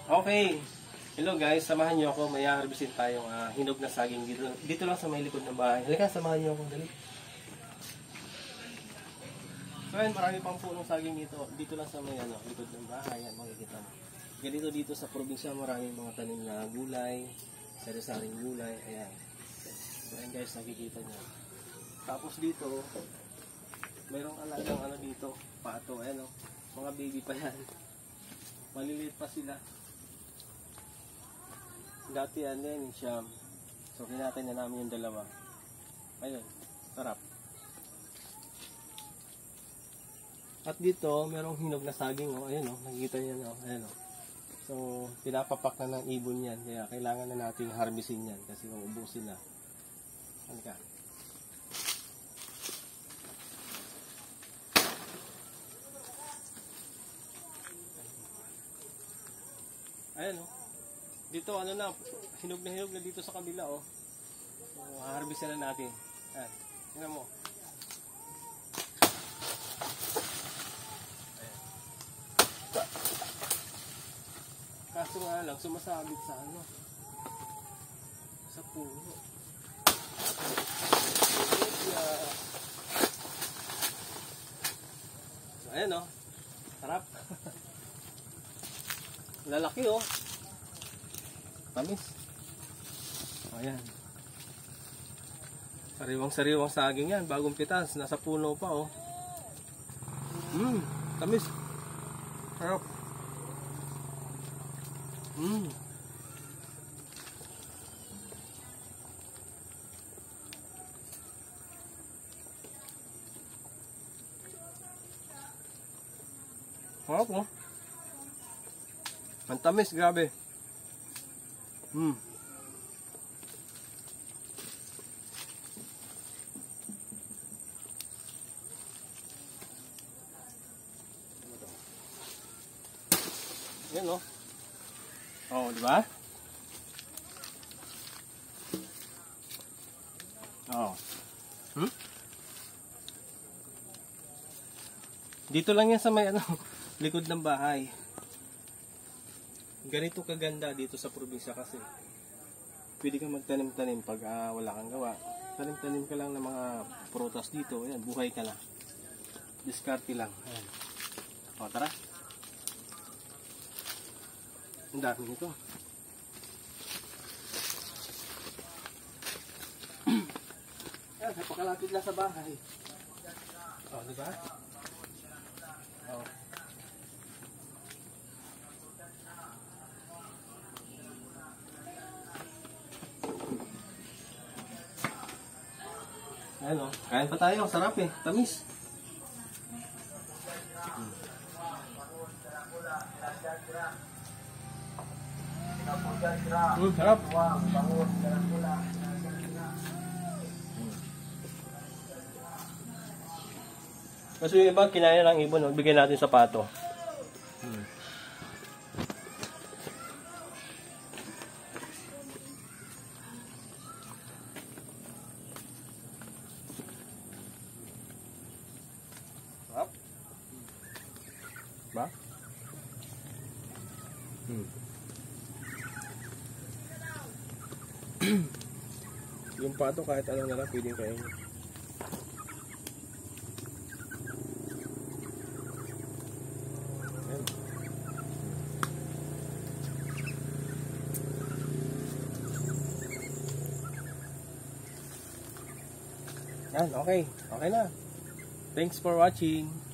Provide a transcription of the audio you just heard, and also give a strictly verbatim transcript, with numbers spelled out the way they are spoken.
Okay. Hello guys, samahan niyo ako. May harvestin tayong uh, hinog na saging dito. Dito lang sa may likod ng bahay. Halika, samahan niyo ako. Dali. So yan, marami pang punong saging dito. Dito lang sa may ano, likod ng bahay. Yan, makikita mo. Ganito dito sa probinsya, maraming mga tanim na gulay, sari-saring gulay. Ayan. So yan guys, nakikita niyo. Tapos dito, mayroong alagang ano dito, pato. Ayan o, mga baby pa yan. Maliliit pa sila. Dati yan din, siyam. So, kinatay na namin yung dalawa. Ayun, sarap. At dito, merong hinog na saging. Oh. Ayun, oh, nakikita niyo. Oh. Ayun, oh. So, pinapapak na ng ibon yan. Kaya, kailangan na natin harvestin yan. Kasi maubusin na. Ano ka? Ayun, oh. Dito ano na, hinog na hinog na dito sa kabila oh. So, harvest na natin. Ayan, tingnan mo. Ayan. Kaso nga lang, sumasabit sa ano, sa puno. So, ayan oh. Sarap. Lalaki oh. Tamis. Ayan. Sariwang-sariwang saging yan. Bagong pitas. Nasa puno pa oh. Mmm. Tamis. Sarap. Mmm. Sarap oh. Ang tamis. Grabe. Hmm. Yan oh. Oh, di ba? Oh. Hmm? Dito lang yan sa may ano, likod ng bahay. Ganito kaganda dito sa probinsya kasi pwede kang magtanim-tanim pag uh, wala kang gawa. Tanim-tanim ka lang ng mga prutas dito. Ayan, buhay ka na. Diskarte lang. Ayan. O, tara. Ang dami nito. Ayan, napakalapit lang sa bahay. O, diba? O. Ayan o, kain pa tayo, sarap eh, tamis. Hmm. Hmm, sarap. Hmm. Kasi yung iba, kinain ng ibon, no? Bigyan natin sa pato. Hmm. Ba? Hmm. Yung pato kahit ano na lang pwedeng kainin. Ayan. Yan, okay. Okay na. Thanks for watching.